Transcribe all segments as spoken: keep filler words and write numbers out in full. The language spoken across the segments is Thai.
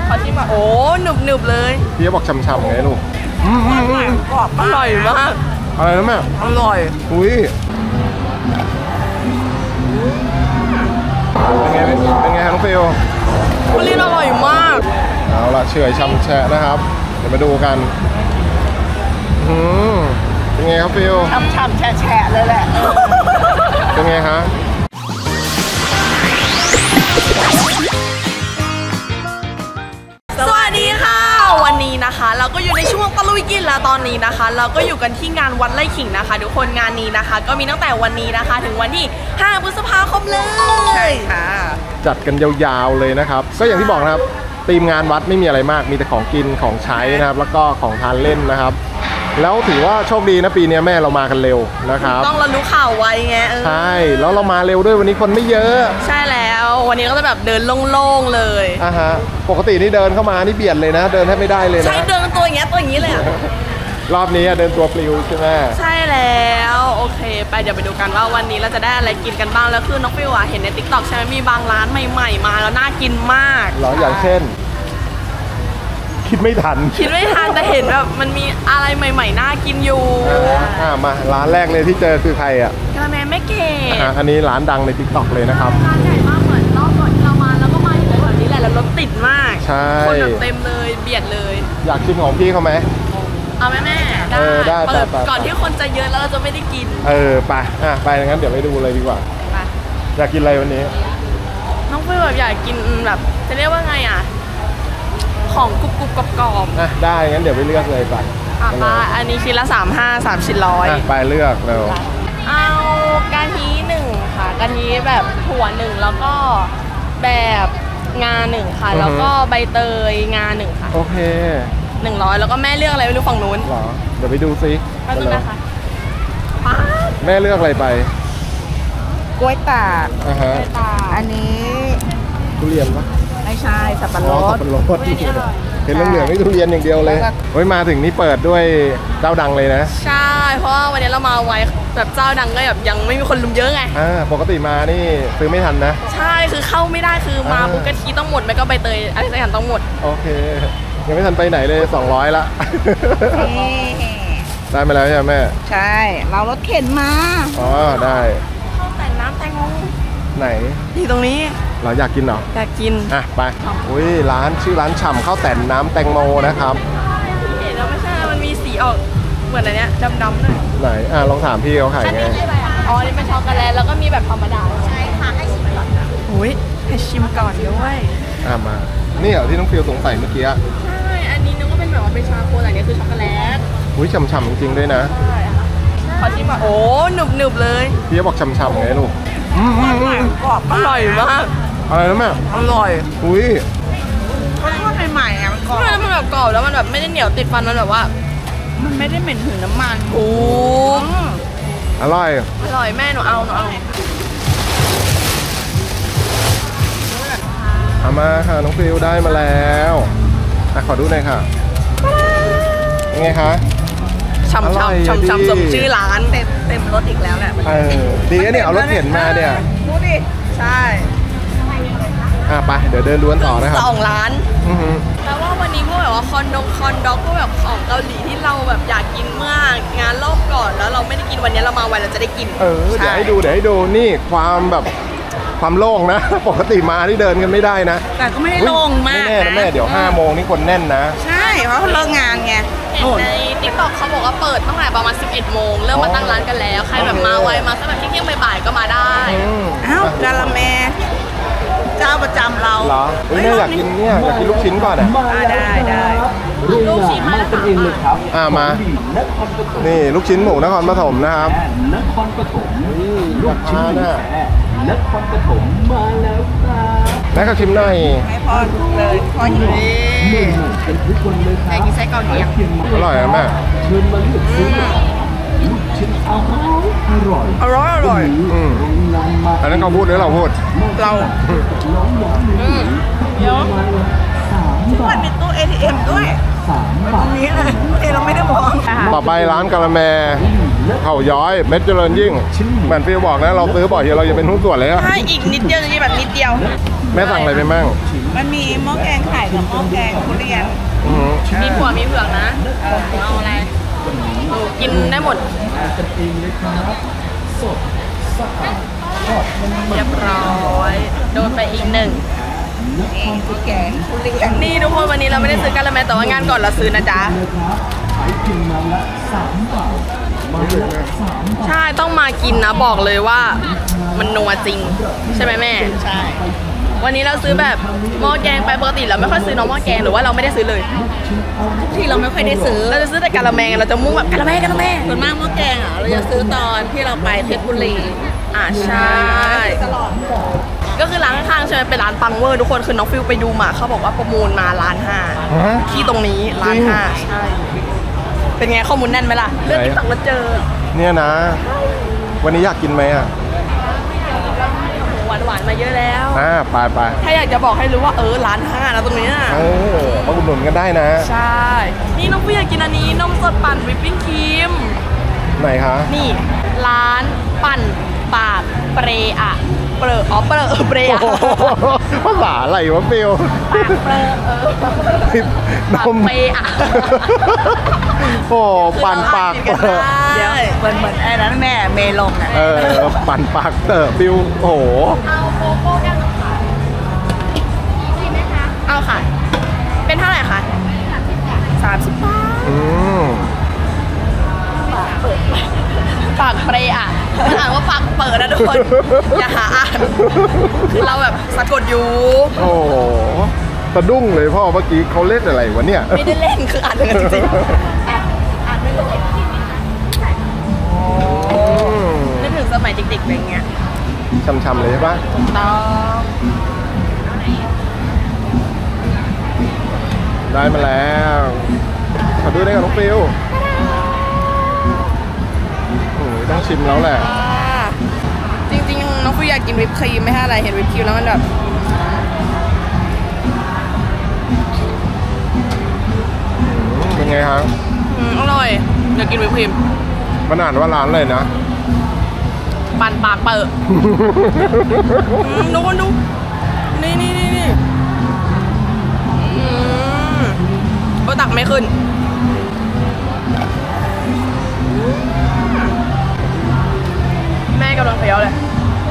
ขอชิมอ่ะโอ้หนึบหนึบเลยพี่บอกช่ำๆไงลูกกรอบอร่อยมากอะไรนะแม่อร่อยอุ้ยเป็นไงเป็นไงน้องฟิวทุเรียนอร่อยมากเอาละเฉยช่ำแฉะนะครับเดี๋ยวมาดูกันอืมเป็นไงครับฟิวช่ำๆแฉะๆเลยแหละเป็นไงฮะสวัสดีค่ะวันนี้นะคะเราก็อยู่ในช่วงตะลุยกินแล้วตอนนี้นะคะเราก็อยู่กันที่งานวัดไร่ขิงนะคะทุกคนงานนี้นะคะก็มีตั้งแต่วันนี้นะคะถึงวันที่ห้าพฤษภาคมเลยใช่ค่ะจัดกันยาวๆเลยนะครับก็อย่างที่บอกนะครับธีมงานวัดไม่มีอะไรมากมีแต่ของกินของใช้นะครับแล้วก็ของทานเล่นนะครับแล้วถือว่าโชคดีนะปีนี้แม่เรามากันเร็วนะครับต้องเรารู้ข่าวไวไงใช่แล้วเรามาเร็วด้วยวันนี้คนไม่เยอะใช่แล้ววันนี้ก็จะแบบเดินโล่งๆเลยอ่ะฮะปกตินี่เดินเข้ามานี่เบียดเลยนะเดินแทบไม่ได้เลยนะใช่เดินตัวอย่างเงี้ยตัวอย่างงี้เลยอะรอบนี้เดินตัวปลิวใช่ไหมใช่แล้วโอเคไปเดี๋ยวไปดูกันว่าวันนี้เราจะได้อะไรกินกันบ้างแล้วคือน้องฟิวอะเห็นใน ติ๊กต็อก ใช่ไหมมีบางร้านใหม่ๆมาแล้วน่ากินมากหรออย่างเช่นคิดไม่ทันคิดไม่ทันแต่เห็นแบบมันมีอะไรใหม่ๆน่ากินอยู่อ่ามาร้านแรกเลยที่เจอคือใครอ่ะกระแมแม่เก๋อันนี้ร้านดังใน ติ๊กต็อก เลยนะครับร้านใหญ่มากเหมือนรอบก่อนที่เรามาแล้วก็มาอยู่แถวนี้แหละแล้วรถติดมากใช่คนแบบเต็มเลยเบียดเลยอยากชิมของพี่เขาไหมเอาไหมแม่ได้เปิดก่อนที่คนจะเยอะแล้วเราจะไม่ได้กินเออไปอ่ะไปงั้นเดี๋ยวไปดูเลยดีกว่าอยากกินอะไรวันนี้น้องฟิวแบบอยากกินแบบจะเรียกว่าไงอ่ะของกรุบกรุบกรอบกรอบอ่ะได้งั้นเดี๋ยวไปเลือกเลยไปอ่ะมาอันนี้ชิ้นละสามห้าสามชิ้นร้อยไปเลือกเร็วเอากะทิหนึ่งค่ะกะทิแบบถั่วหนึ่งแล้วก็แบบงาหนึ่งค่ะแล้วก็ใบเตยงาหนึ่งค่ะโอเคหนึ่งร้อยแล้วก็แม่เลือกอะไรไม่รู้ฝั่งนู้นหรอเดี๋ยวไปดูซิไปดูนะคะป้าแม่เลือกอะไรไปกล้วยตากอ่าฮะอันนี้ทุเรียนปะไม่ใช่สับปะรดสับปะรดเห็นเหลืองๆนี่ทุเรียนอย่างเดียวเลยเฮ้ยมาถึงนี่เปิดด้วยเจ้าดังเลยนะใช่เพราะว่าวันนี้เรามาไวแบบเจ้าดังก็แบบยังไม่มีคนลุมเยอะไงอ่าปกติมานี่ซื้อไม่ทันนะใช่คือเข้าไม่ได้คือมาปุ๊บกะทิต้องหมดไม่ก็ใบเตยอะไรสักอย่างต้องหมดโอเคยังไม่ทันไปไหนเลยสองร้อยละได้มาแล้วใช่ไหมแม่ใช่เรารถเข็นมาอ๋อได้ข้าวแต่น้ำแตงโมไหนที่ตรงนี้เราอยากกินเหรออยากกินอ่ะไปอุ้ยร้านชื่อร้านฉ่ำข้าวแต่นน้ำแตงโมนะครับเห็นแล้วไม่ใช่มันมีสีออกเหมือนอะไรเนี้ยดำๆหน่อยไหนอ่ะลองถามพี่เขาขายไงอ๋อนี่เป็นช็อกโกแลตแล้วก็มีแบบธรรมดาใช่ค่ะให้ชิมก่อนอุ้ยให้ชิมก่อนด้วยอ่ะมานี่เหรอที่น้องฟิวสงสัยเมื่อกี้ใช่อันนี้นึกว่าเป็นแบบว่าเป็นชาโคแต่อันนี้คือช็อกโกแลตอุ้ยฉ่ำๆจริงๆด้วยนะใช่ค่ะขอชิมอ่ะโอ้หนึบๆเลยพี่บอกฉ่ำๆไงลูกกรอบอร่อยมากอะไรนะแม่อร่อยอุ้ยเขาทอดใหม่ๆอ่ะมันกรอบมันแบบกรอบแล้วมันแบบไม่ได้เหนียวติดฟันมันแบบว่ามันไม่ได้เหม็นถึงน้ำมันโอ้อร่อยอร่อยแม่หนูเอาหนูเอาเอามาค่ะน้องฟิวได้มาแล้วอ่ะขอดูหน่อยค่ะยังไงคะช่ำๆช่ำๆสมชื่อร้านเต็มเต็มรถอีกแล้วแหละเออดีนะเนี่ยเอารถเข็นมาเนี่ยดูดิใช่อ่ะไปเดี๋ยวเดินล้วนต่อนะครับสองร้านแต่ว่าวันนี้พวกแบบว่าคอนดงคอนด็อกพวกแบบของเกาหลีที่เราแบบอยากกินเมื่องานรอบก่อนแล้วเราไม่ได้กินวันนี้เรามาวันเราจะได้กินเออเดี๋ยวให้ดูเดี๋ยวให้ดูนี่ความแบบความโล่งนะปกติมาที่เดินกันไม่ได้นะแต่ก็ไม่ได้โล่งมากนะแม่นะแม่เดี๋ยวห้าโมงนี่คนแน่นนะใช่เพราะเขาเลิกงานไงเห็นใน ติ๊กต็อก เขาบอกว่าเปิดตั้งแต่ประมาณสิบเอ็ดโมงเริ่มมาตั้งร้านกันแล้วใครแบบมาไวมาสักแบบเที่ยงๆบ่ายๆก็มาได้อ้าวกะละแมเจ้าประจำเราเหรอเฮ้ยแม่อยากกินเนี่ยอยากกินลูกชิ้นก่อนอ่ะได้ได้ลูกชิ้นมาเป็นเองเลยครับอ่ามานี่ลูกชิ้นหมูนครปฐมนะครับนครปฐมลูกชิ้นแท้นครปฐมมาแล้วครับแม่ก็ชิมหน่อยให้พอเลยพอหิวเป็นทุกคนเลยครับไอ้กินไส้กรอกเนี่ยอร่อยนะแม่เชิญมาเลือกซื้อลูกชิ้นอร่อยอร่อยอร่อยอืมอันนั้นเขาพูดหรือเราพูดเราอืมเดี๋ยวทุกวันมีตู้ เอ ที เอ็ม ด้วยตรงนี้เลยเอเราไม่ได้มองต่อไปร้านกะละแมเขาย้อยเม็ดเจริญยิ่งเหมือนฟิวบอกนะเราซื้อบ่อยเดี๋ยวเราจะเป็นหุ้นส่วนเลยอะให้อีกนิดเดียวจะแบบนิดเดียวแม่สั่งอะไรไปมั่งมันมีหม้อแกงไข่กับหม้อแกงทุเรียนอือหือมีผัวมีเผือกนะเอาอะไรหนูกินได้หมดเรียบร้อยโดนไปอีกหนึ่งนี่หม้อแกงทุเรียนนี่ทุกคนวันนี้เราไม่ได้ซื้อกันแล้วแม้แต่ว่างานก่อนเราซื้อนะจ๊ะใช่ต้องมากินนะบอกเลยว่ามันนัวจริงใช่ไหมแม่ใช่วันนี้เราซื้อแบบหม้อแกงไปปกติเราไม่ค่อยซื้อน้องหม้อแกงหรือว่าเราไม่ได้ซื้อเลยที่เราไม่ค่อยได้ซื้อเราจะซื้อแต่กะละแมเราจะมุ่งแบบกะละแมกะละแมส่วนมากหม้อแกงอ่ะเราจะซื้อตอนที่เราไปเพชรบุรีอ่าใช่ตลอดก็คือร้านข้างๆใช่ไหมเป็นร้านปังเวอร์ทุกคนคือน้องฟิวไปดูมาเขาบอกว่าประมูลมาล้านห้าฮะที่ตรงนี้ล้านห้าใช่เป็นไงข้อมูลแน่นไหมล่ะเรื่องไหนติ๊กต็อกเราเจอเนี่ยนะ วันนี้อยากกินไหมอ่ะหวานหวานๆมาเยอะแล้วอ่าไปไปถ้าอยากจะบอกให้รู้ว่าเออล้านห้าแล้วตรงเนี้ยเออมาอุดหนุนกันได้นะใช่ นี่น้องฟิวอยากกินอันนี้นมสดปั่นวิปปิ้งครีมไหนคะนี่ร้านปั่นปากเปรอะเปรอะอ๋อเปรอะเออเปรอะโอ้โหภาษาอะไรวะฟิวปากเปรอะเออนปากมเปรอะโอ้ปั่นปากเปิดเดี๋ยวเหมือนเหมือนไอ้นั้นแม่เมลงอ่ะเออปั่นปากเตอะฟิวโอ้โหเอาโกโก้แก้วน้ำค่ะกินไหมคะเอาค่ะ เป็นเท่าไหร่คะสามสิบบาทอืมปากเปรอะมันอ่านว่าปากเปิดนะทุกคน อย่าหาอ่านคือเราแบบสะกดอยู่โอ้โหสะดุ้งเลยพ่อเมื่อกี้เขาเล่นอะไรวะเนี่ยไม่ได้เล่นคืออ่านอย่างนั้นจริงๆอ่านไม่รู้อืมนึกถึงสมัยเด็กๆอะไรเงี้ยช่ำๆเลยใช่ปะถูกต้องได้มาแล้วขอดูได้กับน้องฟิวโอ้ยต้องชิมแล้วแหละอ่าจริงๆน้องฟิวอยากกินวิปครีมไม่ใช่อะไรเห็นวิปครีมแล้วมันแบบเป็นไงครับอืมอร่อยอยากกินวิปครีมมันอ่านว่าร้านอะไรนะปั่นปากเปิดอืมดูคนดูนี่นี่นี่นี่อืมก็ตักไม่ขึ้นแม่กำลังเฟี้ยวเลย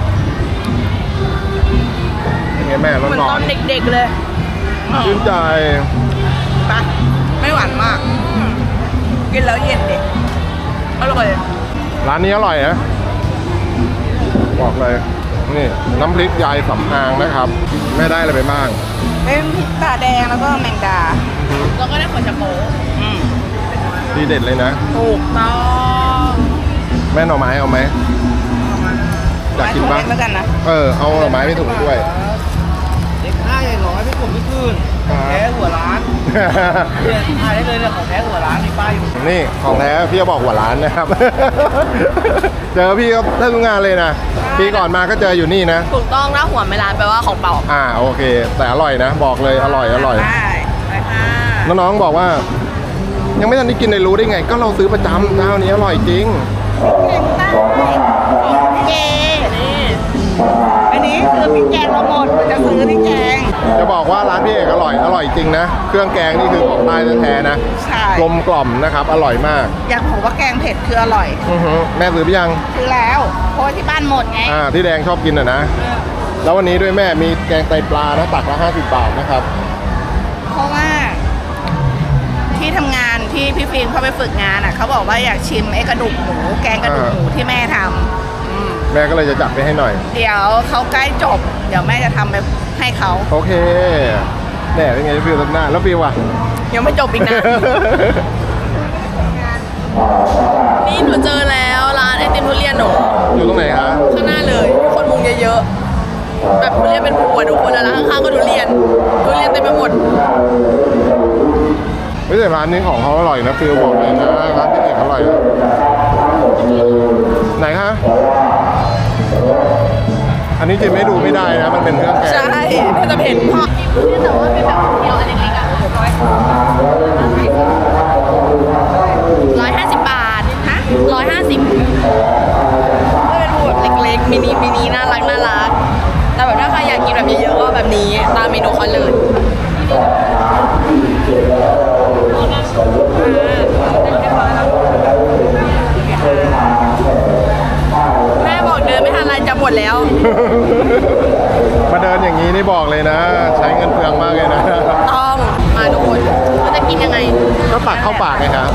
เป็นไงแม่ร้เหมือนอตอน นเด็กๆเลยๆชื่นใจไปไม่หวานมาก กินแล้วเย็นดิอร่อยร้านนี้อร่อยนะบอกเลยนี่น้ำพริกยายสำอางนะครับแม่ได้อะไรไปบ้างเป็นพริกตาแดงแล้วก็แมงดาแล้วก็ได้ขนชะโปดีเด็ดเลยนะถูกต้องแม่หน่อไม้เอาไหมอยากกินปะไม้ถุงเล็กแล้วกันนะเออเอาหน่อไม้ไปถุงด้วยเด็กห้าใหญ่ร้อยไม่กลมไม่ขึ้นแท้หัวร้านเนี่ยทายได้เลยเนี่ยของแท้หัวร้านมีป้ายอยู่นี่ของแท้พี่จะบอกหัวร้านนะครับ เจอพี่ก็ได้ทุกงานเลยนะปีก่อนมาก็เจออยู่นี่นะถูกต้องนะหัวไม่ร้านแปลว่าของเปล่าอ่าโอเค แต่อร่อยนะ บอกเลยอร่อยอร่อยได้ไปค่ะน้องๆบอกว่า ยังไม่ทันได้กินเลยรู้ได้ไง ก็เราซื้อประจำเจ้านี้อร่อยจริงเจนี่อันนี้คือพริกแกงเราหมดจะซื้อพริกแกงจะบอกว่าร้านพี่เอกอร่อยอร่อยจริงนะเครื่องแกงนี่คือของใต้แท้ๆนะใช่กลมกล่อมนะครับ อร่อยมากอยากบอกว่าแกงเผ็ดคืออร่อยอือหือแม่ซื้อไปยังคือแล้ว เพราะว่าที่บ้านหมดไงอ่าที่แดงชอบกินอ่ะนะ แล้ววันนี้ด้วยแม่มีแกงไตปลานะตักละห้าสิบบาทนะครับเพราะว่า ที่ทำงานที่พี่ฟิล์มเขาไปฝึกงานอ่ะเขาบอกว่าอยากชิมไอ้กระดูกหมูแกงกระดูกหมูที่แม่ทำอืมแม่ก็เลยจะจัดไปให้หน่อยเดี๋ยวเขาใกล้จบ เดี๋ยวแม่จะทำไปให้เขาโอเคแน่เป็นไงฟิวตั้งหน้าแล้วฟิวอ่ะยังไม่จบอีกนะ นี่หนูเจอแล้วร้านไอติมทุเรียนหนูอยู่ตรงไหนคะข้างหน้าเลยคนมุงเยอะๆแบบทุเรียนเป็นพวงทุกคนแล้วร้านข้างๆก็ทุเรียนทุเรียนเต็มไปหมดเฮ้ยแต่ร้านนี้ของเขาอร่อยนะฟิวบอกเลยนะร้านพี่เอกอร่อยนะไหนคะอันนี้จิมไม่ดูไม่ได้นะมันเป็นเครื่องแกงใช่ถ้าจะเห็นพ่อแต่ว่าเป็นแบบเดียวอันเล็กๆอ่ะร้อยห้าสิบบาทฮะร้อยห้าสิบยังไงก็ตักเข้าปากไงครับ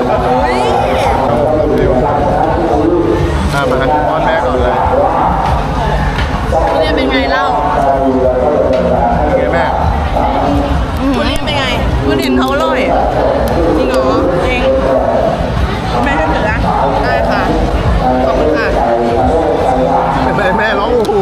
มามาป้อนแม่ก่อนเลยทุเรียนเป็นไงเล่าเป็นไงแม่ทุเรียนเป็นไงทุเรียนเขาอร่อยจริงเหรอจริงแม่ช่วยถือนะได้ค่ะขอบคุณค่ะแม่แม่ร้องโอ้โห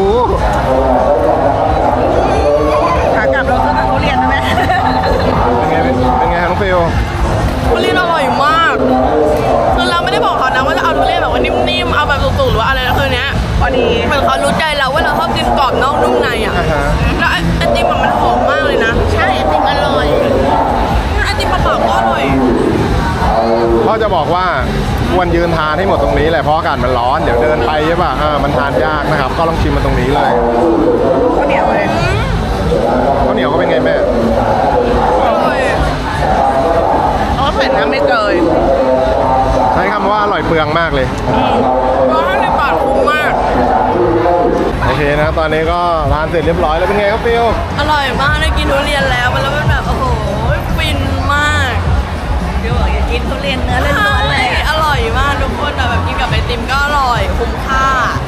ขากลับเราซื้อทุเรียนนะแม่เป็นไงเป็นไงน้องฟิวทุเรียนอร่อยมากคือเราไม่ได้บอกเขานะว่าจะเอาทุเรียนแบบว่านิ่มๆเอาแบบสุกๆหรือว่าอะไรนะคือเนี้ยพอดีเหมือนเขารู้ใจเราว่าเราชอบกินกรอบนอกนุ่มในอ่ะอ่าฮะแล้วไอติมอะมันหอมมากเลยนะใช่ไอติมอร่อยไอติมเปล่าๆก็อร่อยพ่อจะบอกว่าควรยืนทานให้หมดตรงนี้แหละเพราะอากาศมันร้อนเดี๋ยวเดินไปใช่ป่ะอ่ามันทานยากนะครับก็ลองชิมมันตรงนี้เลยข้าวเหนียวเลยข้าวเหนียวก็เป็นไงแม่อร่อยอ๋อใส่น้ำไม่เกยใช้คำว่าอร่อยเปลืองมากเลยร้อยห้าสิบบาทคุ้มมากโอเคนะตอนนี้ก็ทานเสร็จเรียบร้อยแล้วเป็นไงครับฟิวอร่อยมากได้กินทุเรียนแล้วแล้วมันแบบโอ้โหฟินมากเดี๋ยวบอกอยากกินทุเรียนเนื้อล้วนๆเลยอร่อยมากทุกคนอะแบบกินกับไอติมก็อร่อยคุ้มค่า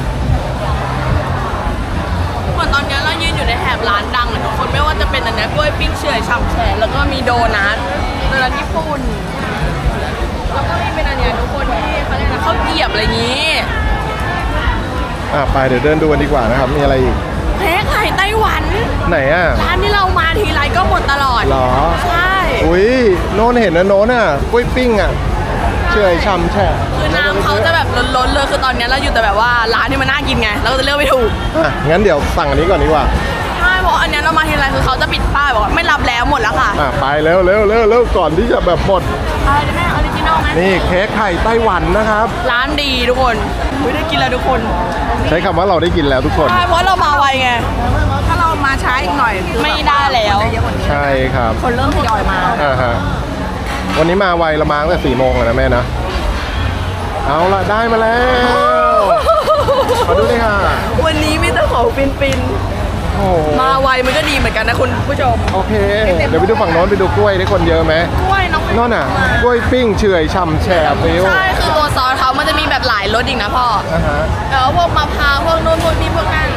เหมือนตอนนี้เรายืนอยู่ในแถบร้านดังเลยทุกคนไม่ว่าจะเป็นอันเนี้ยกล้วยปิ้งเฉื่อยฉ่ำแฉะแล้วก็มีโดนัทโดนัทญี่ปุ่นแล้วก็มีเป็นอันเนี้ยทุกคนที่เขาเรียกนะข้าวเกรี๊ยบอะไรอย่างนี้อ่ะไปเดี๋ยวเดินดูกันดีกว่านะครับมีอะไรอีกเค้กไข่ไต้หวันไหนอ่ะร้านที่เรามาทีไรก็หมดตลอดหรอใช่อุ้ยโน้นเห็นนะโน้นอ่ะกล้วยปิ้งอ่ะเฉยช่ำแฉะคือน้ำเขาจะแบบล้นๆเลยคือตอนนี้เราอยู่แต่แบบว่าร้านที่มันน่ากินไงเราก็จะเลือกไม่ถูกอ่ะงั้นเดี๋ยวสั่งอันนี้ก่อนดีกว่าใช่เพราะอันเนี้ยเรามาทีไรคือเขาจะปิดป้ายบอกว่าไม่รับแล้วหมดแล้วค่ะอ่ะไปเร็วเร็วเร็วเร็วก่อนที่จะแบบหมดอะไรแม่ออริจินอลไหมนี่เค้กไข่ไต้หวันนะครับร้านดีทุกคนไม่ได้กินแล้วทุกคนใช้คำว่าเราได้กินแล้วทุกคนใช่เพราะเรามาไวไงถ้าเรามาช้าอีกหน่อยคือไม่ได้แล้วคนจะเยอะกว่านี้ใช่ครับคนเริ่มทยอยมาอ่าฮะวันนี้มาไวละมาตั้งแต่สี่โมงเลยนะแม่นะเอาละได้มาแล้วมาดูเลยค่ะวันนี้มีแต่ของฟินโอ้โหๆมาไวมันก็ดีเหมือนกันนะคุณผู้ชมโอเค เดี๋ยวไปดูฝั่งโน้นไปดูกล้วยได้คนเยอะไหมกล้วยน้องนั่นน่ะกล้วยปิ้งเฉื่อยฉ่ำแฉะฟิวใช่คือตัวซอสเขามันจะมีแบบหลายรสอีกนะพ่ออ่าฮะแล้วพวกมะพร้าวพวกนู้นพวกนี้พวกนั้น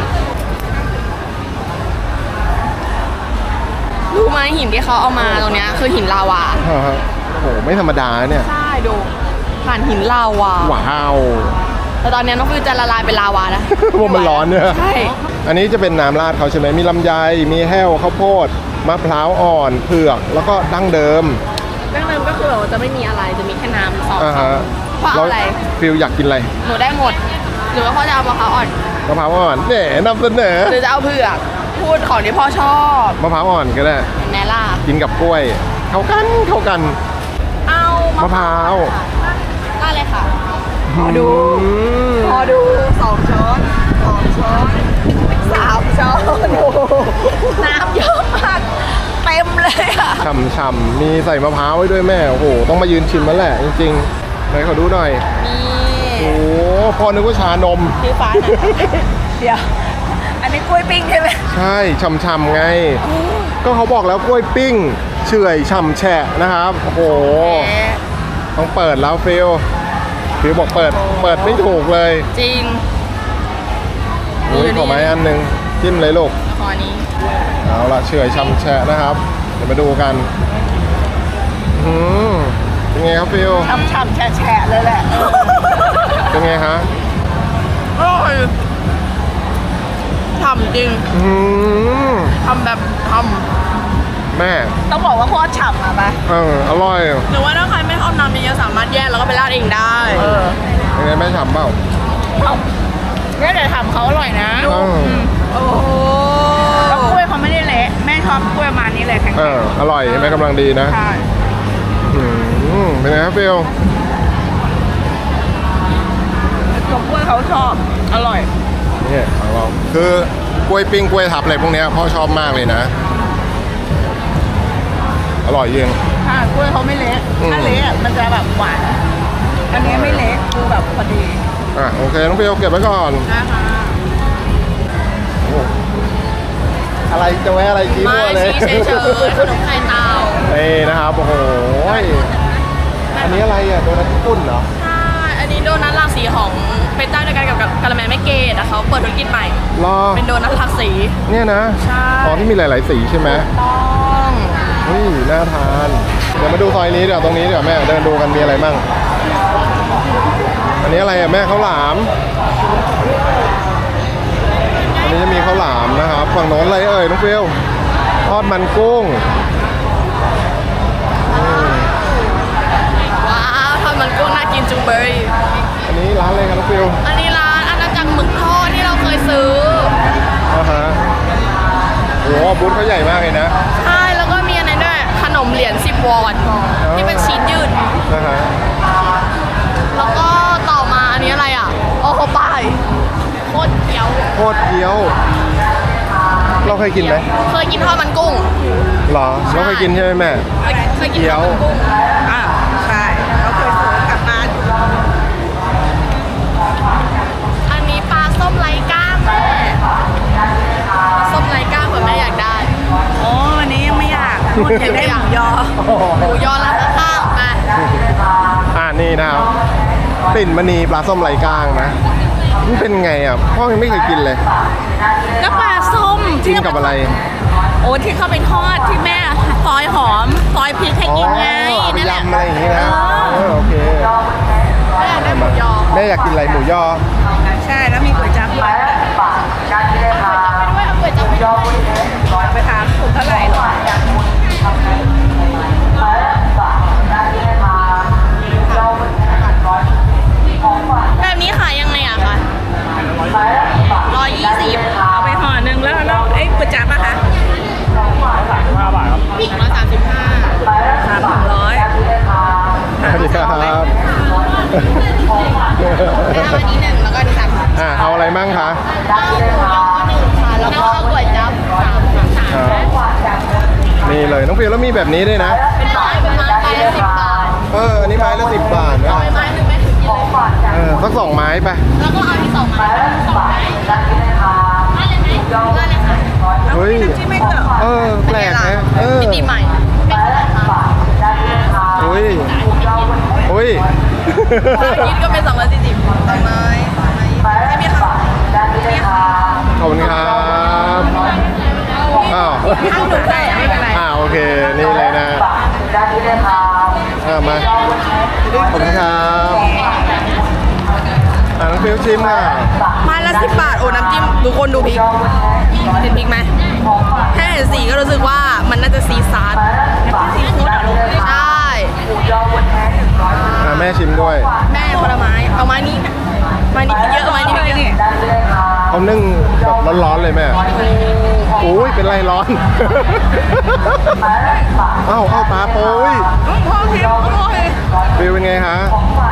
รู้ไหมหินที่เขาเอามาตรงเนี้ยคือหินลาวาอ่าฮะโอ้โหไม่ธรรมดาเนี่ยใช่ดูผ่านหินลาวาว้าวแต่ตอนนี้น้องฟิวจะละลายเป็นลาวาแล้วเพราะมันร้อนเนี่ยใช่อันนี้จะเป็นน้ำราดเขาใช่ไหมมีลำไยมีแห้วข้าวโพดมะพร้าวอ่อนเผือกแล้วก็ดั้งเดิมเรื่องเดิมก็คือแบบว่าจะไม่มีอะไรจะมีแค่น้ำซอสอ่าฮะเพราะอะไรฟิลอยากกินอะไรหนูได้หมด หรือว่าพ่อจะเอามะพร้าวอ่อนมะพร้าวอ่อนเนี่ยนำเสนอหรือจะเอาเผือกพูดของที่พ่อชอบมะพร้าวอ่อนก็ได้เห็นไหมล่ะกินกับกล้วย เข้ากันเข้ากันเอามะพร้าวได้เลยค่ะ ขอดูอืมพอดูสองช้อนสองช้อนสามช้อนโอ้โหน้ำเยอะมากเต็มเลยอ่ะฉ่ำๆมีใส่มะพร้าวไว้ด้วยแม่โอ้โหต้องมายืนชิมแล้วแหละจริงๆไหนขอดูหน่อยนี่โอ้โหพ่อนึกว่าชานมชื่อฟ้าหน่อยเดี๋ยวอันนี้กล้วยปิ้งใช่ไหมใช่ฉ่ำๆไง ก็เขาบอกแล้วกล้วยปิ้งเฉื่อยฉ่ำแฉะนะครับโอ้โหต้องเปิดแล้วฟิลฟิลบอกเปิดเปิดไม่ถูกเลยจริงอุ้ยขอไม้อันหนึ่งจิ้มเลยลูกขอนี้เอาละเฉื่อยช่ำแฉะนะครับเดี๋ยวมาดูกันอืมเป็นไงครับฟิลช่ำๆแฉะๆเลยแหละเป็นไงฮะอร่อยทำจริงอืมทำแบบทแม่ต้องบอกว่าโคตรฉ่ำอ่ะปะเอออร่อยำหรือว่าถ้าใครไม่ชอบน้ำเยอะๆสามารถแยกแล้วก็ไปราดเองได้เออเป็นไงแม่ฉ่ำเปล่าเนี่ยแต่ทำเขาอร่อยนะเออโอ้โหแล้วกล้วยเขาไม่ได้เละแม่ชอบกล้วยประมาณนี้เลยแข็งเอออร่อยใช่ไหมกำลังดีนะๆใช่อืมเป็นไงครับฟิลตัวกล้วยเขาชอบอร่อยเนี่ยของเราคือกล้วยปิ้งกล้วยทับอะไรพวกเนี้ยพ่อชอบมากเลยนะ อร่อยจริงใช่กล้วยเขาไม่เละอืมถ้าเละอะมันจะแบบหวานอันนี้ไม่เละคือแบบพอดีอ่ะโอเคน้องฟิลเก็บไว้ก่อนนะคะโอ้อะไรจะแวะอะไรชี้มามั่วเลยชี้เฉยๆขนมไข่เตานี่นะครับนะครับโอ้โหอันนี้อะไรอ่ะโดนัทญี่ปุ่นเหรอใช่ อันนี้โดนัทหลากสีของเป็นเจ้าเดียวกันกับกะละแมแม่เกดแต่เขาเปิดธุรกิจใหม่รอเป็นโดนัทหลากสีเนี่ยนะใช่อ๋อที่มีหลาย ๆ สีใช่ไหมต้องเฮ้ยน่าทานเดี๋ยวมาดูซอยนี้เดี๋ยวตรงนี้เดี๋ยวแม่เดินดูกันมีอะไรบ้างอันนี้อะไรอ่ะแม่ข้าวหลามอันนี้จะมีข้าวหลามนะครับฝั่งโน้นอะไรเอ่ยน้องฟิลทอดมันกุ้งว้าวทอดมันกุ้งน่ากินจุงเบยอันนี้ร้านอะไรครับน้องฟิลอันนี้ร้านอาณาจักรหมึกทอดที่เราเคยซื้ออ่าฮะโอ้โหบูธเขาใหญ่มากเลยนะใช่ แล้วก็มีอันนั้นด้วยขนมเหรียญสิบวอนที่เป็นชีสยืดนะฮะแล้วก็ต่อมาอันนี้อะไรอ่ะ โอ้โหป้ายโคตรเกี๊ยวโคตรเกี๊ยว เราเคยกินไหมเคยกินทอดมันกุ้งหรอเราเคยกินใช่ไหมแม่เคยเคยกินทอดมันกุ้งอ่าใช่เขาเคยซื้อกลับบ้านอันนี้ปลาส้มไร้กล้างแม่ส้มไร้กล้างเผื่อแม่อยากได้โอ้วันนี้ยังไม่อยากพูดอยากได้หมูยอหมูยอร้านข้างๆมาอ่านี่นะครับปิ่นมณีปลาส้มไร้กล้างนะมันเป็นไงอ่ะพ่อยังไม่เคยกินเลยก็ปลาส้มกินกับอะไรโอ้ที่เขาไปทอดที่แม่ซอยหอมซอยพริกให้อ๋อกินไงเอาไปนั่นแหละยำอะไรอย่างงี้นะเออเออโอเคแม่ได้หมูยอแม่อยากกินอะไรหมูยอใช่แล้วมีก๋วยจั๊บด้วยไปด้วยเอาก๋วยจั๊บไปด้วยไปถามถูกเท่าไหร่หรอแบบนี้ขายยังไงอะคะร้อยยี่สิบเอาไปห่อหนึ่งแล้วแล้วไอ้ก๋วยจั๊บอะคะปิ่งละสามสิบห้าสามถึงร้อยสวัสดีครับแล้วเอาอันนี้หนึ่งแล้วก็อันนี้สามสิบอ่าเอาอะไรมั่งคะเอาหมูยอหนึ่งค่ะแล้วก็เอาก๋วยจั๊บสามสามสามครับนี่เลยน้องฟิลแล้วมีแบบนี้ด้วยนะเป็นไม้เป็นไม้ไม้ละสิบบาทเอออันนี้ไม้ละสิบบาทนะเอาไม้หนึ่งแม่ถึงกินเลยเออสักสองไม้ไปแล้วก็เอาที่สองไม้สองไม้ได้เลยไหมได้เลยค่ะเฮ้ยที่ไม่เจอเออแปลกนะเออมิติใหม่เป็นอะไรคะเฮ้ยเฮ้ยคิดก็เป็นสองร้อยสี่สิบสองไม้สองไม้ไม่มีค่ะไม่มีค่ะขอบคุณครับอ้าวถ้าหนูใส่ไม่เป็นไรอ่าโอเคนี่เลยนะอ่ามาขอบคุณครับอ่าน้องฟิลชิมค่ะไม้ละสิบบาทโอ้น้ำจิ้มทุกคนดูพริกเห็นพริกไหมแค่เห็นสีก็รู้สึกว่ามันน่าจะซีซาร์ใช่อ่าแม่ชิมด้วยแม่คนละไม้เอาไม้นี้ไม้นี้เยอะไม้นี้เยอะเขานึ่งแบบร้อนๆเลยแม่โอ้ยเป็นไรร้อน เอ้าเอ้าปลาโป้ยพ่อพิมพ์พ่อเลยฟิลเป็นไงฮะ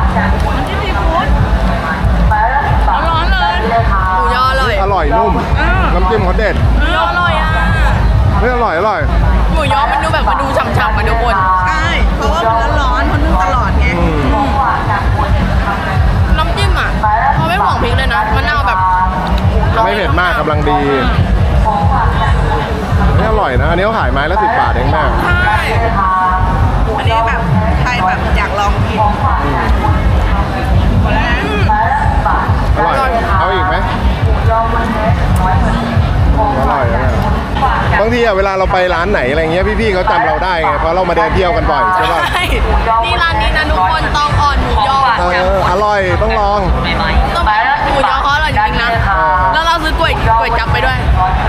ร้อนเลยหมูยออร่อยอร่อยนุ่มน้ำจิ้มเขาเด็ดหมูยออร่อยอ่ะเฮ้ยอร่อยอร่อยหมูยอมันดูแบบมันดูฉ่ำๆมาทุกคนใช่เพราะว่ามันร้อนๆเขานึ่งตลอดไงอืมน้ำจิ้มอ่ะเขาไม่ห่วงพริกเลยนะมะนาวแบบไม่เผ็ดมากกำลังดีนี่อร่อยนะอันนี้เขาขายไม้ละสิบบาทเองแม่ใช่อันนี้แบบใครแบบอยากลองกินหมดแล้วนะอร่อยเอาอีกไหมอร่อยนะบางทีอะเวลาเราไปร้านไหนอะไรเงี้ยพี่ๆเขาจำเราได้ไงเพราะเรามาเดินเที่ยวกันบ่อยใช่ป่ะใช่นี่ร้านนี้นะทุกคนตองอ่อนหมูยอเอออร่อยต้องลองต้องหมูยอเขาอร่อยจริงๆนะ แล้วเราซื้อกล้วยกล้วยจับไปด้วย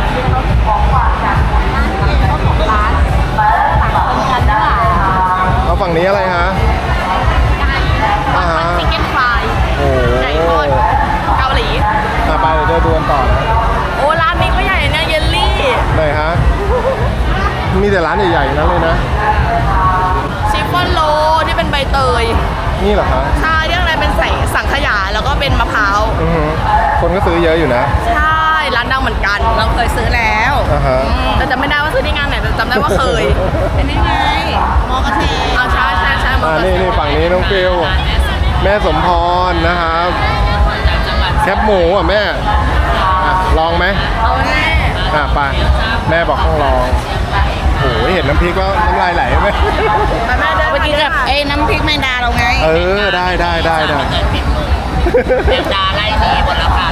แล้วฝั่งนี้อะไรฮะอ่าฮะชิคเก้นฟรายโอ้โหไก่ทอดเกาหลีอ่ะไปเดี๋ยวเดินดูกันต่อนะโอ้ร้านนี้ก็ใหญ่เนี่ยเยลลี่ไหนฮะมีแต่ร้านใหญ่ๆนั้นเลยนะชิฟฟ่อนโรที่เป็นใบเตยนี่เหรอคะใช่ที่ข้างในเป็นใส่สังขยาแล้วก็เป็นมะพร้าวอือฮึคนก็ซื้อเยอะอยู่นะใช่ร้านดังเหมือนกันเราเคยซื้อแล้วอ่าฮะแต่จำไม่ได้ว่าซื้อที่งานไหนแต่จำได้ว่าเคยเป็นยังไงมอกระเทยเอาใช่ใช่ใช่มออ่าเตอร์นี่ไซนี่ค์ฝั่งนี้น้องฟิลแม่สมพรนะครับแคบหมูอ่ะแม่อ่ะลองไหมเอาแน่อ่ะไปแม่บอกต้องลองโหเห็นน้ำพริกแล้วน้ำลายไหลไหมแม่เดินไปกินกับไอ้น้ำพริกแมงดาเราไงเออได้ได้ได้ได้แมงดาไล่ดีหมดแล้วค่ะ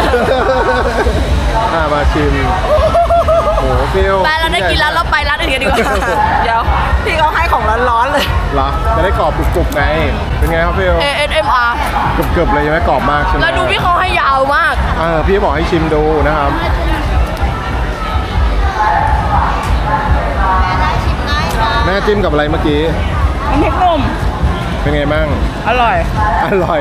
อ่ามาชิมโอ้โหฟิวไปเราได้กินแล้วเราไปร้านอื่นกันดีกว่าเดี๋ยวพี่เขาให้ของร้อนๆเลยเหรอจะได้กรอบกรุบๆไงเป็นไงครับฟิวเอ เอส เอ็ม อาร์เกือบๆเลยใช่ไหมกรอบมากใช่ไหมแล้วดูพี่เขาให้ยาวมากเออพี่บอกให้ชิมดูนะครับแม่จิ้มกับอะไรเมื่อกี้น้ำพริกหนุ่มเป็นไงบ้างอร่อยอร่อย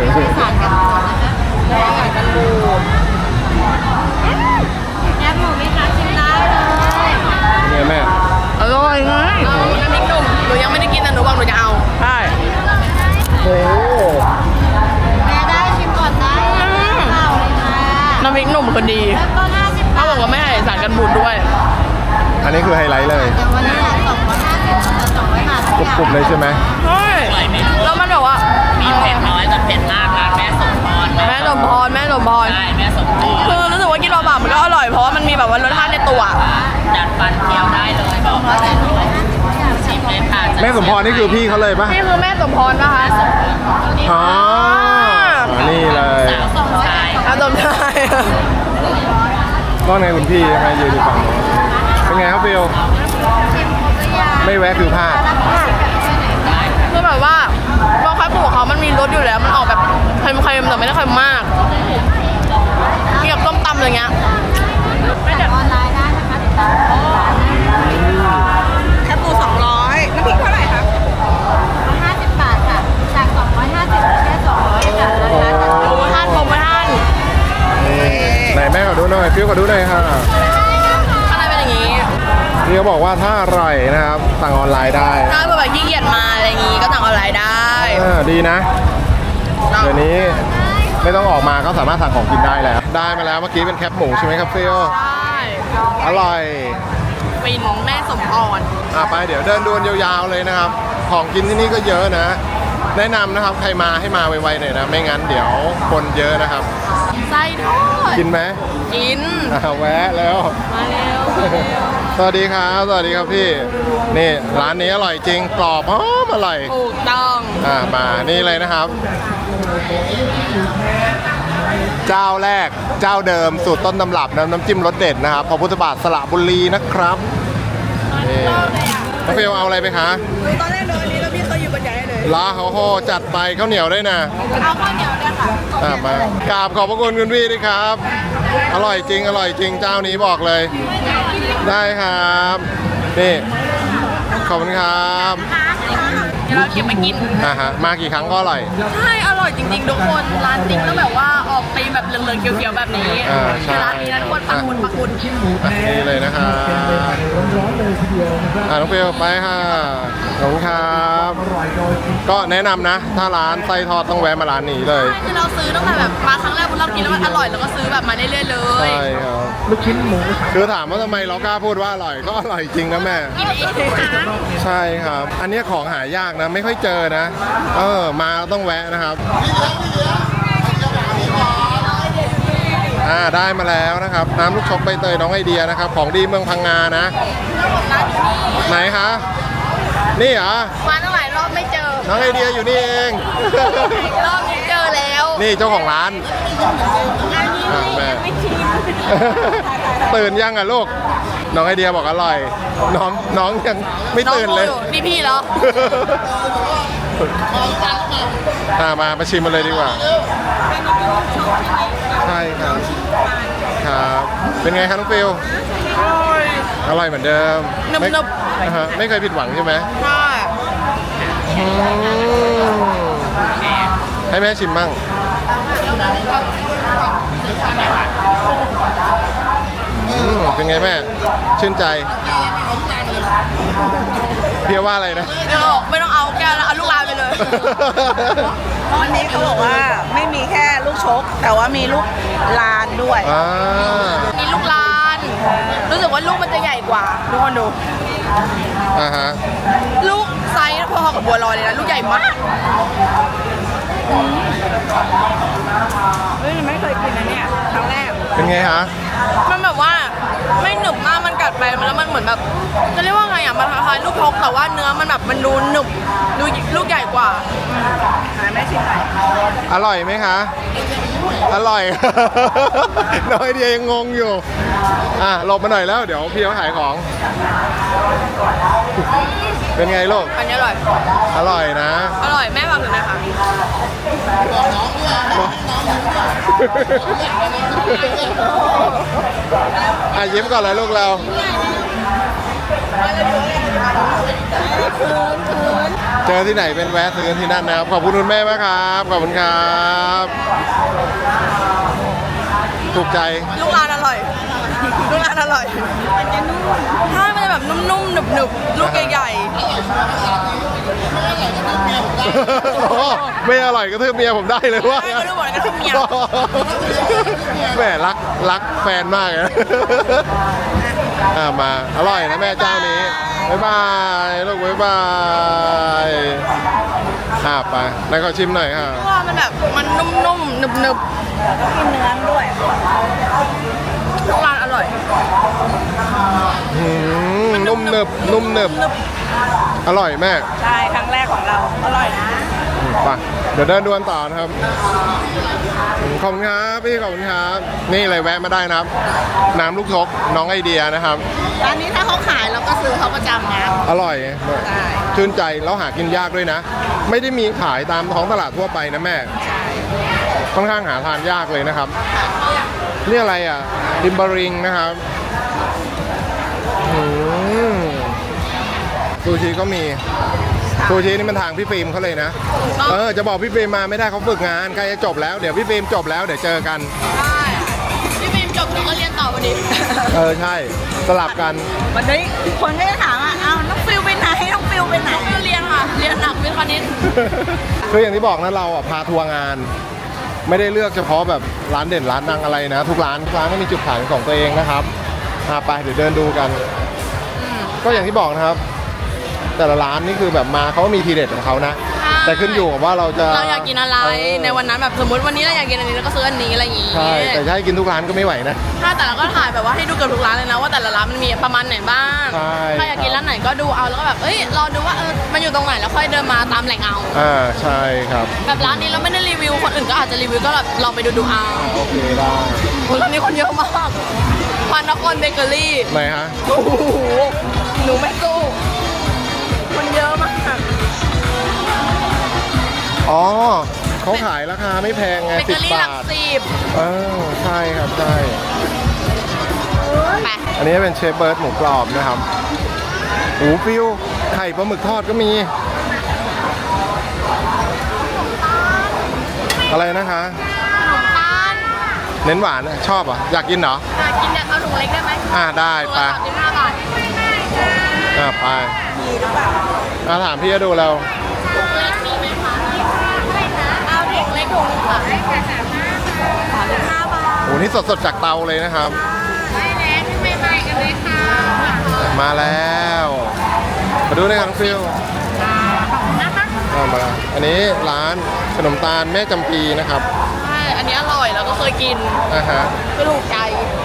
แอปหมูไม่คะชิมได้เลยเป็นไงแม่อร่อยไงเอาน้ำพริกหนุ่มหนูยังไม่ได้กินแต่หนูบอกหนูจะเอาใช่โอ้แม่ได้ชิมก่อนได้นะเปล่าเลยค่ะน้ำพริกหนุ่มคือดีแล้วก็ห้าสิบเขาบอกว่าไม่ให้สารกันบูดด้วยอันนี้คือไฮไลท์เลยเดี๋ยววันนี้แหละสองร้อยห้าสิบแต่สองร้อยห้าสิบกรุบๆเลยใช่ไหมใช่แล้วมันแบบว่ามีเผ็ดน้อยกับเผ็ดมากร้านแม่สมพรแม่สมพรแม่สมพรใช่แม่สมพรคือรู้สึกว่ากินโรบะมันก็อร่อยเพราะว่ามันมีแบบว่ารสชาติในตัวจัดฟันเคี้ยวได้เลยบอกเลยชิมเลยค่ะแม่สมพรนี่คือพี่เขาเลยปะนี่คือแม่สมพรป่ะคะอ๋อนี่เลยสองชายอาสมชายก็ไงคุณพี่ใช่ไหมยืนอยู่ฝั่งโน้นเป็นไงครับฟิวไม่แวะคือพลาดคือแบบว่าพอไข่ปูเขามันมีรสอยู่แล้วมันออกแบบเค็มๆแต่ไม่ได้เค็มมากเกี่ยวกับต้มตำอะไรเงี้ยออนไลน์ได้นะคะติดตามแคปปูสองร้อยน้ำพริกเท่าไหร่คะห้าสิบบาทค่ะจากสองร้อยห้าสิบแค่สองร้อยค่ะราคาจัดโปรโมชั่นโปรโมชั่นไหนแม่ขอดูหน่อยฟิวขอดูหน่อยค่ะข้างในเป็นอย่างนี้พี่เขาบอกว่าถ้าอร่อยนะครับสั่งออนไลน์ได้ถ้าเผื่อแบบขี้เกียจมาอะไรอย่างงี้ก็สั่งออนไลน์ได้อ่าดีนะเดี๋ยวนี้ไม่ต้องออกมาก็สามารถสั่งของกินได้แล้วได้มาแล้วเมื่อกี้เป็นแคปหมูใช่ไหมครับฟิวใช่อร่อยฟินแม่สมพรอ่ะไปเดี๋ยวเดินดูยาวๆเลยนะครับ ของกินที่นี่ก็เยอะนะ แนะนำนะครับใครมาให้มาไวๆหน่อยนะไม่งั้นเดี๋ยวคนเยอะนะครับไส้ทอดกินไหมกินอ่าแวะแล้วมาเร็วสวัสดีครับสวัสดีครับพี่นี่ร้านนี้อร่อยจริงกรอบหอมอร่อยถูกต้องอ่ามานี่เลยนะครับ เจ้าแรกเจ้าเดิมสูตรต้นตำรับน้ำน้ำจิ้มรสเด็ดนะครับพระพุทธบาทสระบุรีนะครับนี่น้องเฟลเอาอะไรไปคะตอนแรกเดินนี้แล้วพี่เขาอยู่บนใหญ่เลยลาเขาโหจัดไปข้าวเหนียวด้วยนะเอาข้าวเหนียวด้วยค่ะอ่ามากราบขอบพระคุณคุณพี่ด้วยครับ อร่อยจริงอร่อยจริงเจ้านี้บอกเลย ได้ครับนี่ขอบคุณครับเดี๋ยวเราเก็บมากินอ่าฮะมากี่ครั้งก็อร่อยใช่อร่อยจริงๆทุกคนร้านติ๊กต้องแบบว่าออกตีแบบเหลืองๆเขียวๆแบบนี้อ่าใช่ร้านนี้นะทุกคนปักหมุดปักหมุดอ่ะนี่เลยนะครับอ่าน้องเปลไปค่ะขอบคุณครับก็แนะนำนะ ถ้าร้านไส้ทอดต้องแวะมาร้านนี้เลยใช่คือเราซื้อตั้งแต่แบบมาครั้งแรกเรากินแล้วมันอร่อยแล้วก็ซื้อแบบมาเรื่อยๆเลยใช่ครับลูกชิ้นหมูคือถามว่าทำไมเรากล้าพูดว่าอร่อยก็อร่อยจริงนะแม่กินเองนะใช่ครับ อันนี้ของหายากนะ ไม่ค่อยเจอนะ เออ มาต้องแวะนะครับ อ่า ได้มาแล้วนะครับ น้ำลูกชกใบเตยน้องไอเดียนะครับ ของดีเมืองพังงานะ ไหนคะ นี่เหรอมาตั้งหลายรอบไม่เจอน้องไอเดียอยู่นี่เองรอบนี้เจอแล้วนี่เจ้าของร้านอ่ะแม่ ตื่นยังอ่ะลูก น้องไอเดียบอกอร่อย น้องน้องยังไม่ตื่นเลยองโมนี่พี่เหรออ่ามามาชิมมาเลยดีกว่า ใช่ครับ ครับ เป็นไงครับน้องฟิลอร่อยเหมือนเดิมนึบๆไม่อ่าฮะไม่เคยผิดหวังใช่ไหมใช่อืมให้แม่ชิมมั่งอืมเป็นไงแม่ ชื่นใจ เพียว่าอะไรนะไม่ต้องไม่ต้องเอาแก้วแล้วเอาลูกลานไปเลยวันนี้เขาบอกว่าไม่มีแค่ลูกชก แต่ว่ามีลูกลานด้วยอ่ามีลูกลาน รู้สึกว่าลูกมันจะใหญ่กว่าทุกคนดูอ่าฮะลูกไซส์พอๆกับบัวลอยเลยนะ ลูกใหญ่มากเฮ้ยไม่เคยกินนะเนี่ยครั้งแรกเป็นไงฮะมันแบบว่าไม่หนึบมากมันกัดไปแล้วมันเหมือนแบบจะเรียกว่าไงอ่ะมันคล้ายๆลูกพกแต่ว่าเนื้อมันแบบมันดูหนึบดูลูกใหญ่กว่าแม่ชิมหน่อยอร่อยไหมคะ อร่อย น้อยเดียยังงงอยู่ อ่ะหลบมาหน่อยแล้วเดี๋ยวพี่เขาขายของ เป็นไงลูกอันนี้อร่อยอร่อยนะอร่อยแม่ฟังถึงนะคะอ่ะยิ้มก่อนเลยลูกเรา เจอที่ไหนเป็นแวะซื้อที่นั่นนะครับ ขอบคุณคุณแม่มากครับ ขอบคุณครับ ถูกใจลูกร้านอร่อยลูกร้านอร่อยใช่มันจะแบบนุ่มๆหนึบๆลูกใหญ่ไม่อร่อยก็ทืบเมียผมได้เลยว่าใช่ก็รู้หมดเลยก็ทืบเมียแม่รักรักแฟนมากนะอ่ามาอร่อยนะแม่เจ้านี้บ๊ายบายลูกบ๊ายบายอ่าไปนายขอชิมหน่อยค่ะเพราะว่ามันแบบมันนุ่มๆหนึบกินเนื้อด้วยๆลูกร้านอร่อยอืมนุ่มหนึบนุ่มหนึบอร่อยแม่ใช่ครั้งแรกของเราอร่อยนะอืมไปเดี๋ยวเดินดวนต่อนะครับอืมขอบคุณครับพี่ขอบคุณครับนี่เลยแวะมาได้นะครับ น้ำลูกชกน้องไอเดียนะครับร้านนี้ถ้าเขาขายเราก็ซื้อเขาประจำนะอร่อยใช่ชื่นใจแล้วหากินยากด้วยนะ ไม่ได้มีขายตามท้องตลาดทั่วไปนะแม่ค่อนข้างหาทานยากเลยนะครับนี่อะไรอ่ะดิมบาริงนะครับอืมซูชิก็มีซูชินี่มันทางพี่ฟิล์มเขาเลยนะเออจะบอกพี่ฟิล์มมาไม่ได้เขาฝึกงานใกล้จะจบแล้วเดี๋ยวพี่ฟิล์มจบแล้วเดี๋ยวเจอกันใช่พี่ฟิล์มจบแล้วก็เรียนต่อวันนี้เออใช่สลับกันวันนี้คนก็จะถามว่าอ้าวน้องฟิวไปไหนน้องฟิวไปไหนฟิวเรียนค่ะเรียนหนักวิทย์คณิตคืออย่างที่บอกนะเราอ่ะพาทัวร์งาน ไม่ได้เลือกเฉพาะแบบร้านเด่นร้านดังอะไรนะ ทุกร้านทุกร้านก็มีจุดขายของตัวเองนะครับอ่ะไปเดี๋ยวเดินดูกัน ก็อย่างที่บอกนะครับ แต่ละร้านนี่คือแบบมาเขาก็มีทีเด็ดของเขานะ แต่ขึ้นอยู่กับว่าเราจะเราอยากกินอะไรเออในวันนั้นแบบสมมติวันนี้เราอยากกินอันนี้เราก็ซื้ออันนี้อะไรอย่างงี้ใช่แต่จะให้กินทุกร้านก็ไม่ไหวนะถ้าแต่เราก็ถ่ายแบบว่าให้ดูเกือบทุกร้านเลยนะว่าแต่ละร้านมันมีประมาณไหนบ้างใช่ถ้าอยากกินร้านไหนก็ดูเอาแล้วก็แบบเอ้ยเราดูว่าเออมันอยู่ตรงไหนแล้วค่อยเดินมาตามแหล่งเอาอ่าใช่ครับแบบร้านนี้เราไม่ได้รีวิวคนอื่นก็อาจจะรีวิวก็แบบลองไปดูดูเอาโอเคได้โอ้ร้านนี้คนเยอะมากพานครเบเกอรี่ไหนฮะโอ้โหหนูไม่สู้คนเยอะมากอ๋อเขาขายราคาไม่แพงไงเบสิเกบอรี่หลับาก ทสิบเออใช่ครับใช่ไปอันนี้เป็นเชฟเบิร์ดหมูกรอบนะครับหมูฟิวไข่ปลาหมึกทอดก็มี อะไรนะคะขนมปังเน้นหวานชอบเหรอ่ะอยากกินเหรออยากกินเนี่ยเอาถุงเล็กได้ไหมอ่าได้ถุงไปละสามสิบห้าบาทอ่าไปอ่าถามพี่ก็ดูเราถุงเล็กมีไหมคะเอาถุงเล็กถุงค่ะสามสิบห้าบาทโอ้นี่สดๆจากเตาเลยนะครับได้แล้วไม่ใหม่ๆกันเลยค่ะมาแล้วมาดูด้วยครับน้องฟิวนะคะเอามาแล้วอันนี้ร้านขนมตาลแม่จำปีนะครับใช่อันนี้อร่อยแล้วก็เคยกินอ่าฮะก็ถูกใจ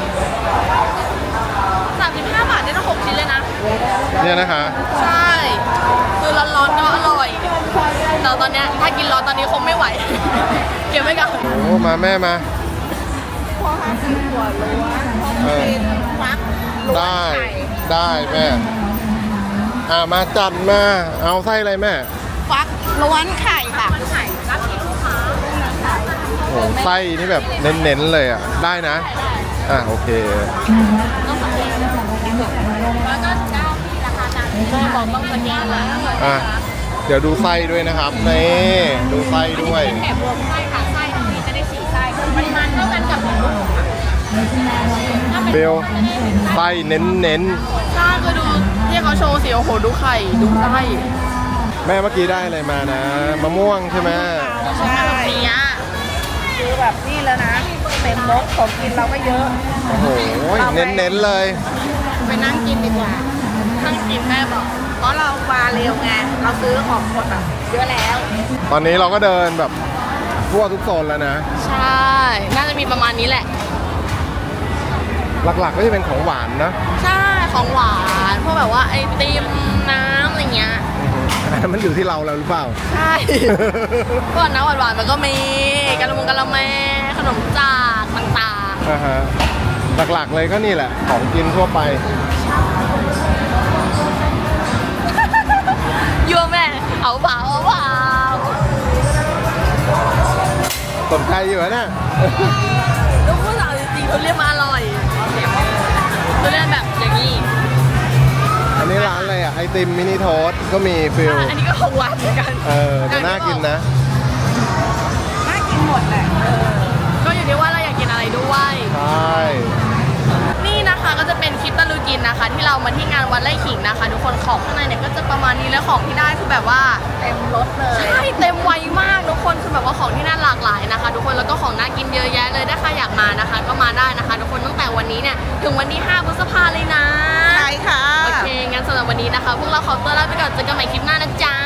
สามสิบห้าบาทได้ตั้งหกชิ้นเลยนะเนี่ยนะคะใช่ คือร้อนๆก็อร่อย แต่ตอนเนี้ยถ้ากินร้อนตอนนี้คงไม่ไหว เก็บไว้ก่อนโอ้มาแม่มาเออฟักได้ได้แม่อ่ามาจัดมาเอาไส้อะไรแม่ฟักล้วนไข่ค่ะโอ้ไส้นี่แบบเน้นๆเลยอ่ะได้นะอ่ะโอเคแล้วก็เจ้าที่ราคาตามที่บอกต้องสแกนแล้วอ่ะเดี๋ยวดูไส้ด้วยนะครับนี่ดูไส้ด้วยแถบรวมไส้ค่ะไส้ทั้งนี้จะได้สี่ไส้ปริมาณเท่ากันกับหมูค่ะเบลไส้เน้นใช่คือดูที่เขาโชว์สิโอ้โหดูไข่ดูไส้ๆแม่เมื่อกี้ได้อะไรมานะมะม่วงใช่ไหมใช่เนี้ยคือแบบนี่แล้วนะเต็มรถของกินเราก็เยอะโอ้โหเน้นๆเลยไปนั่งกินดีกว่านั่งกินแม่บอกเพราะเรามาเร็วไงเราซื้อของหมดแบบเยอะแล้วตอนนี้เราก็เดินแบบทั่วทุกโซนแล้วนะใช่ น่าจะมีประมาณนี้แหละหลักๆก็จะเป็นของหวานนะใช่ของหวานพวกแบบว่าไอติมน้ำอะไรเงี้ยมันอยู่ที่เราแล้วหรือเปล่าใช่ ก่อนนะหวานๆมันก็มีกะละมงกะละแมขนมจากต่างอ่าฮะหลักๆเลยก็นี่แหละของกินทั่วไปๆยัวแม่เอาเปล่าเอาเปล่าสนใจอยู่นะเนี่ยลูกผู้สาวจริงๆทุเรียนมาอร่อยทุเรียนแบบอย่างนี้อันนี้ร้านอะไรอ่ะไอติมมินิโทสก็มีฟิลอันนี้ก็ของหวานเหมือนกันเออแต่น่ากินนะน่ากินหมดแหละก็อยู่ที่ว่าเราอยากกินอะไรด้วยใช่นี่นะคะก็จะเป็นคลิปตะลุยกินนะคะ ที่เรามาที่งานวัดไร่ขิงนะคะทุกคนของข้างในเนี่ยก็จะประมาณนี้แล้วของที่ได้คือแบบว่าเต็มรถเลยใช่เต็มไวมากทุกคนคือแบบว่าของที่น่าหลากหลายนะคะ ทุกคนแล้วก็ของน่ากินเยอะแยะเลยถ้าใครอยากมานะคะ ก็มาได้นะคะ ทุกคนตั้งแต่วันนี้เนี่ยถึงวันที่ห้าพฤษภาเลยนะใช่ค่ะโอเคงั้นสำหรับวันนี้นะคะพวกเราขอตัวลาไปก่อนเจอกันใหม่คลิปหน้านะจ๊ะ